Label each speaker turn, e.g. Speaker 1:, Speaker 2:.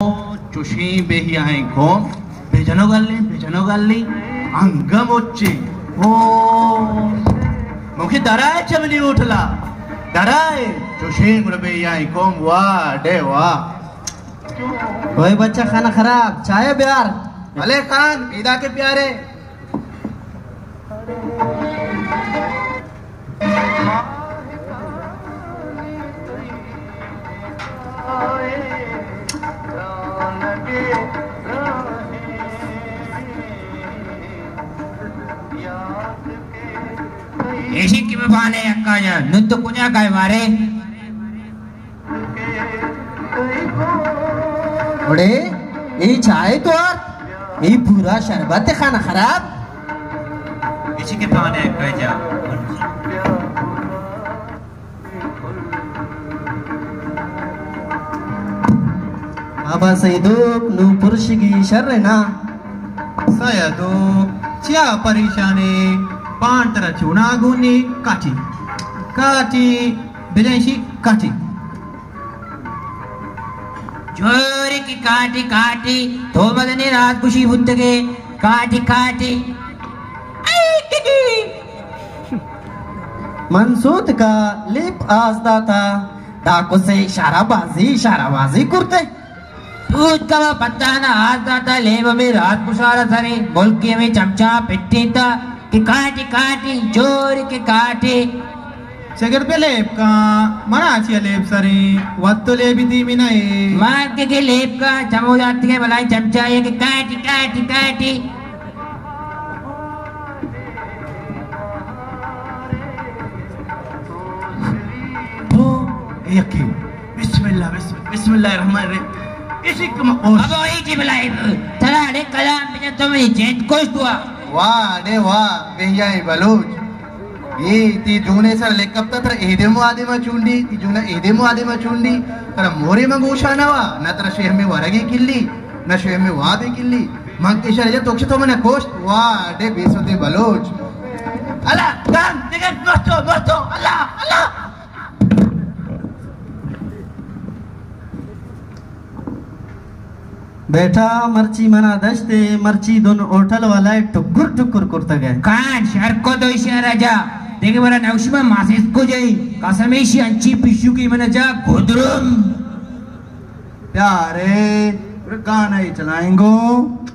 Speaker 1: Chuschi बेहिया है घोम बेजनो गल्ली अंगम उच्ची ओ मुखी दराए चमली उठला दराए चुशी गुड़ बेहिया है घोम वाह डे वाह।
Speaker 2: ओए बच्चा खाना खराब चाय प्यार
Speaker 1: भले खान ईदा के प्यारे
Speaker 3: ऐसी की बहाने अक्का जा नुत कु냐 काय मारे
Speaker 2: ओड़े ये चाय तो और ये पूरा शरबत खाना खराब
Speaker 3: ऐसी के बहाने अक्का जा
Speaker 2: अबा सईदुक नु पुरुष की शर्र ना
Speaker 1: सयदो क्या परेशानी पान तरह चुना गुनी काटी बिजैशी काटी
Speaker 3: जोरी की काटी तो बदने रात खुशी बुद्ध के काटी
Speaker 2: मनसूद का लिप आजदा था डाकू से इशाराबाजी करते
Speaker 3: दूध का पत्ता ना आजदा था लेब में रात कुशारा सरे मुल्की में चमचा पिट्टी था कि काटी जोर के काटे
Speaker 1: सगर पे लेप का मना चिया लेप सरे वत्तो लेबी दी मिनाए
Speaker 3: मार के लेप का चमो जाती है मलाई चमचा ये कि काटी
Speaker 1: ओ यकी बिस्मिल्लाहिर्रहमानिर्रहीम इसी कम और
Speaker 3: अब वही जी बुलाई तला ने कलाम में तुम्हें जेंट कोश हुआ
Speaker 1: वाह डे वाह बेहिया बलूच ये ती जूने सर लेकप तर एदेमो आदेमा चुंडी ती जूना एदेमो आदेमा चुंडी तर मोरे मंगूशा नवा न तर शेह में वरगी किल्ली न शेह में वादे किल्ली मंग के शरीर तोक्ष तो मने कोस्ट वाह डे बेसुदे बलूच अल्लाह गान दिगन मस्तो अल्लाह
Speaker 2: बेटा मर्ची मना दस्ते मर्ची दोनों होटल वाला टुकुर करता गए
Speaker 3: कान शहर को तो इशारा जा देखे बरा नौशिमा मासिस को जाई कसमेशी अंची पिशु की मना जा गोदरुम
Speaker 1: प्यारे गाना ही चलाएंगो